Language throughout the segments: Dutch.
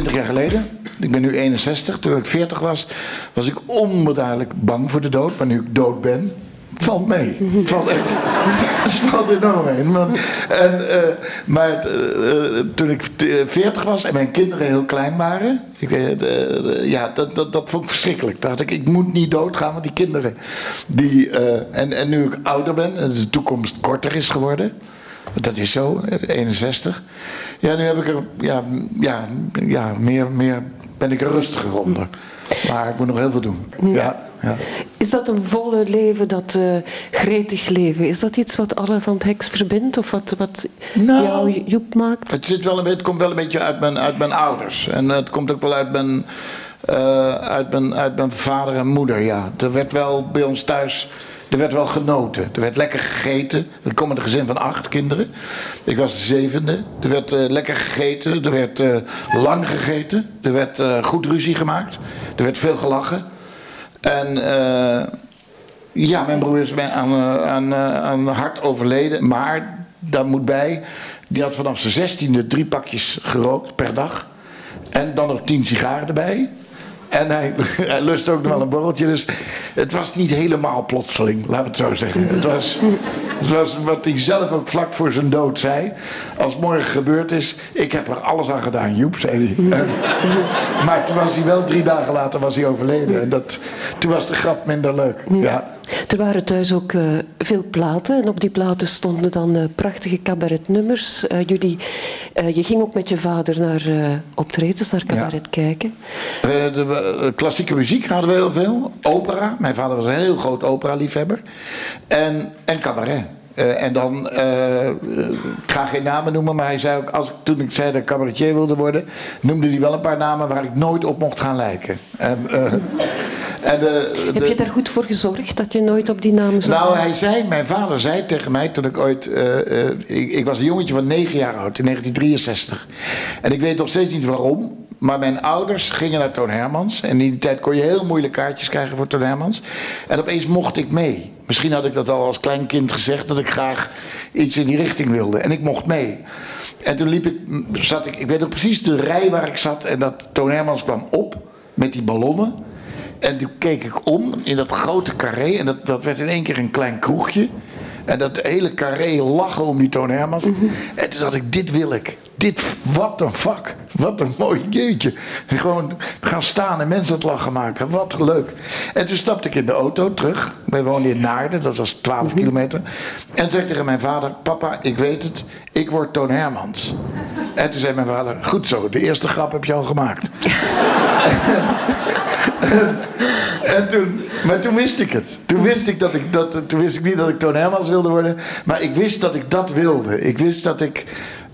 20 jaar geleden. Ik ben nu 61. Toen ik 40 was, was ik onbeduidelijk bang voor de dood. Maar nu ik dood ben, het valt mee. Het valt echt. Het valt enorm mee. Maar toen ik 40 was en mijn kinderen heel klein waren, dat vond ik verschrikkelijk. Toen dacht ik moet niet doodgaan, want die kinderen. En nu ik ouder ben en de toekomst korter is geworden. Dat is zo, 61. Ja, nu heb ik er meer ben ik er rustiger onder. Maar ik moet nog heel veel doen. Ja. Is dat een volle leven, dat gretig leven? Is dat iets wat Alle van 't Heks verbindt? Of wat jou Joep maakt? Het komt wel een beetje uit mijn ouders. En het komt ook wel uit mijn vader en moeder. Ja. Er werd wel bij ons thuis... Er werd wel genoten. Er werd lekker gegeten. Ik kom uit een gezin van 8 kinderen. Ik was de 7e. Er werd lekker gegeten. Er werd lang gegeten. Er werd goed ruzie gemaakt. Er werd veel gelachen. En mijn broer is aan hart overleden. Maar daar moet bij. Die had vanaf zijn 16e 3 pakjes gerookt per dag. En dan nog 10 sigaren erbij. En hij lust ook nog wel een borreltje. Dus het was niet helemaal plotseling, laten we het zo zeggen. Het was wat hij zelf ook vlak voor zijn dood zei. Als morgen gebeurd is, ik heb er alles aan gedaan, Joep, zei hij. Maar toen was hij wel 3 dagen later was hij overleden. En toen was de grap minder leuk. Ja. Er waren thuis ook veel platen. En op die platen stonden dan prachtige cabaretnummers. Je ging ook met je vader naar optredens, naar cabaret kijken. De klassieke muziek hadden we heel veel. Opera. Mijn vader was een heel groot opera-liefhebber. En cabaret. En dan, ik ga geen namen noemen, maar hij zei ook, toen ik zei dat ik cabaretier wilde worden, noemde hij wel een paar namen waar ik nooit op mocht gaan lijken. Heb je daar goed voor gezorgd dat je nooit op die namen zou... Nou, mijn vader zei tegen mij toen ik ooit... ik was een jongetje van 9 jaar oud in 1963. En ik weet nog steeds niet waarom. Maar mijn ouders gingen naar Toon Hermans. En in die tijd kon je heel moeilijk kaartjes krijgen voor Toon Hermans. En opeens mocht ik mee. Misschien had ik dat al als klein kind gezegd, dat ik graag iets in die richting wilde. En ik mocht mee. En toen ik weet nog precies de rij waar ik zat. En dat Toon Hermans kwam op met die ballonnen. En toen keek ik om in dat grote carré. En dat werd in één keer een klein kroegje. En dat hele carré lachen om die Toon Hermans. En toen dacht ik, dit wil ik. Wat een vak. Wat een mooi jeetje. En gewoon gaan staan en mensen het lachen maken. Wat leuk. En toen stapte ik in de auto terug. Wij woonden in Naarden, dat was 12 kilometer. En zei tegen mijn vader, papa, ik weet het. Ik word Toon Hermans. En toen zei mijn vader, goed zo, de eerste grap heb je al gemaakt. Maar toen wist ik het. Toen wist ik niet dat ik Toon Hermans wilde worden. Maar ik wist dat ik dat wilde. Ik wist dat ik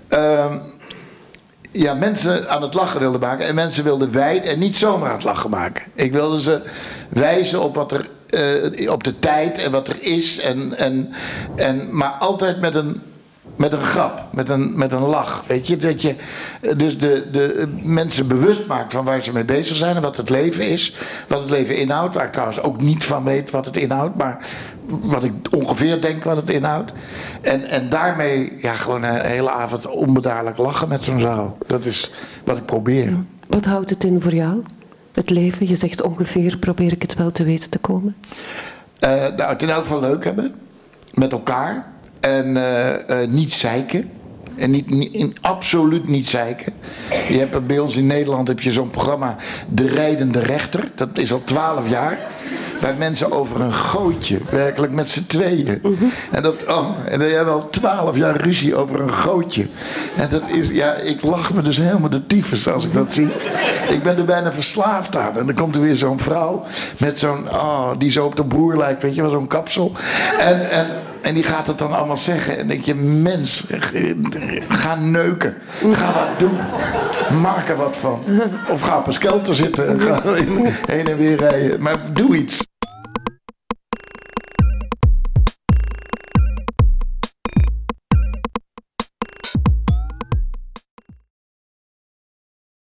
mensen aan het lachen wilde maken. En mensen wilde wijden en niet zomaar aan het lachen maken. Ik wilde ze wijzen op wat er op de tijd en wat er is. Maar altijd met een grap, met een lach. Weet je, dat je dus de mensen bewust maakt van waar ze mee bezig zijn en wat het leven is. Wat het leven inhoudt, waar ik trouwens ook niet van weet wat het inhoudt, maar wat ik ongeveer denk wat het inhoudt. En daarmee gewoon een hele avond onbedaarlijk lachen met zo'n zaal. Dat is wat ik probeer. Wat houdt het in voor jou? Het leven? Je zegt ongeveer, probeer ik het wel te weten te komen. Het in elk geval leuk hebben. Met elkaar. En niet zeiken. En absoluut niet zeiken. Je hebt bij ons in Nederland heb je zo'n programma De Rijdende Rechter. Dat is al 12 jaar. Waar mensen over een gootje, werkelijk met z'n tweeën. En dan hebben we al 12 jaar ruzie over een gootje. En dat is, ik lach me dus helemaal de tyfus als ik dat zie. Ik ben er bijna verslaafd aan. En dan komt er weer zo'n vrouw met zo'n, die zo op de broer lijkt, weet je wel, zo'n kapsel. En die gaat het dan allemaal zeggen. En dan denk je, mens, ga neuken. Ga wat doen. Maak er wat van. Of ga op een skelter zitten en ga heen en weer rijden. Maar doe iets.